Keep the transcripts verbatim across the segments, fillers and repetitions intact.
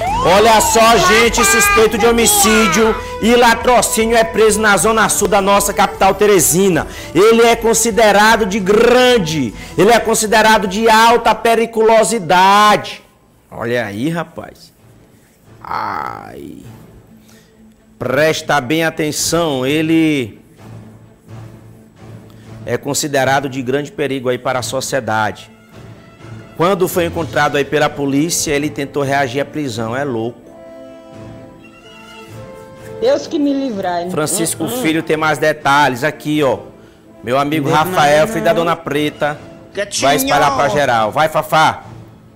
Olha só, gente, suspeito de homicídio e latrocínio é preso na zona sul da nossa capital Teresina. Ele é considerado de grande, ele é considerado de alta periculosidade. Olha aí, rapaz. Ai. Presta bem atenção, ele é considerado de grande perigo aí para a sociedade. Quando foi encontrado aí pela polícia, ele tentou reagir à prisão. É louco. Deus que me livrar. Francisco uh, uh. Filho tem mais detalhes. Aqui, ó. Meu amigo Deus Rafael, filho da Dona Preta, Quietinho. Vai espalhar pra geral. Vai, Fafá.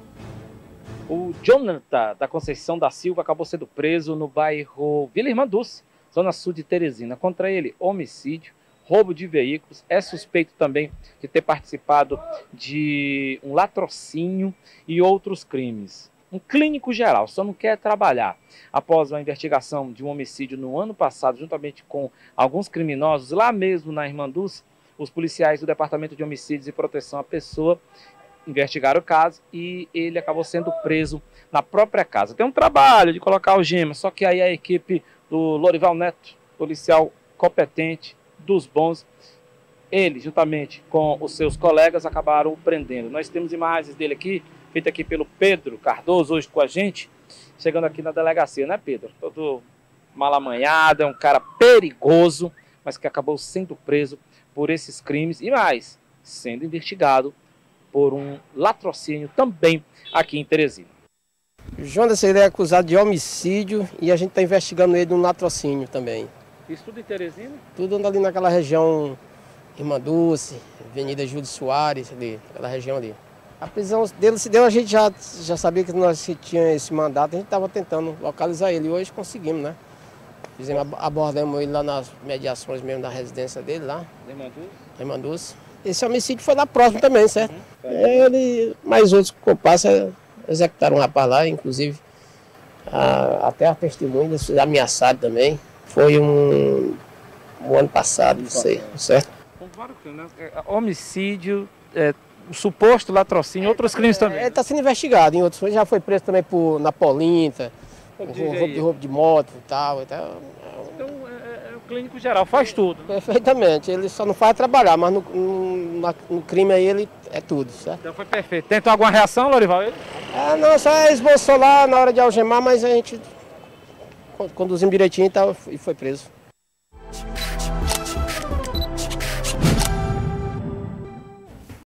O Jonathan da Conceição da Silva acabou sendo preso no bairro Vila Irmã Dulce, zona sul de Teresina. Contra ele, homicídio, roubo de veículos, é suspeito também de ter participado de um latrocínio e outros crimes. Um clínico geral, só não quer trabalhar. Após uma investigação de um homicídio no ano passado, juntamente com alguns criminosos, lá mesmo na Irmanduz, os policiais do Departamento de Homicídios e Proteção à Pessoa investigaram o caso e ele acabou sendo preso na própria casa. Tem um trabalho de colocar algemas, só que aí a equipe do Lorival Neto, policial competente, dos bons, ele, juntamente com os seus colegas, acabaram o prendendo. Nós temos imagens dele aqui, feita aqui pelo Pedro Cardoso, hoje com a gente, chegando aqui na delegacia, né, Pedro? Todo malamanhado, é um cara perigoso, mas que acabou sendo preso por esses crimes e mais, sendo investigado por um latrocínio também aqui em Teresina. Jonas, ele é acusado de homicídio e a gente está investigando ele no latrocínio também. Isso tudo em Teresina? Tudo ali naquela região, Irmã Dulce, Avenida Júlio Soares, ali, aquela região ali. A prisão dele se deu, a gente já, já sabia que nós tínhamos esse mandato, a gente estava tentando localizar ele e hoje conseguimos, né? Fizemos, abordamos ele lá nas mediações mesmo da residência dele lá. Irmã Dulce. Esse homicídio foi lá próximo também, certo? Uhum. Ele, mais outros comparsas executaram um rapaz lá, inclusive a, até a testemunha, ameaçado também. Foi um, um ano passado, não sei, certo? Homicídio, é, suposto latrocínio, outros crimes também. Ele está sendo investigado, em outros, já foi preso também por Napolinta, roubo de roubo de moto e tal. Então, então é, é o clínico geral, faz tudo. Perfeitamente, ele só não faz trabalhar, mas no, no, no crime aí ele é tudo, certo? Então foi perfeito. Tentou alguma reação, Lorival? Ele? É, não, só esboçou lá na hora de algemar, mas a gente conduzimos direitinho e, tal, e foi preso.